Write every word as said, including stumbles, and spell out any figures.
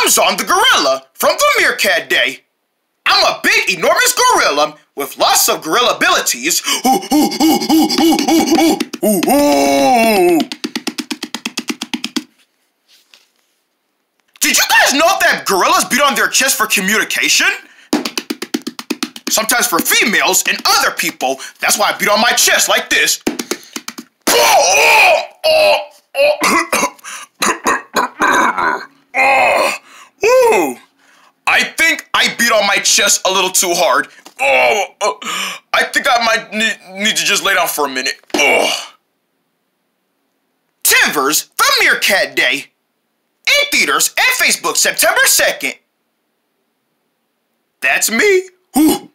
I'm Zon the Gorilla from the Meerkat Day. I'm a big, enormous gorilla with lots of gorilla abilities. Ooh, ooh, ooh, ooh, ooh, ooh, ooh, ooh. Did you guys know that gorillas beat on their chest for communication? Sometimes for females and other people. That's why I beat on my chest like this. Oh, oh, oh, oh. I think I beat on my chest a little too hard. Oh, oh. I think I might need, need to just lay down for a minute. Oh. Timbers, the Meerkat Day. In theaters and Facebook September second. That's me. Ooh.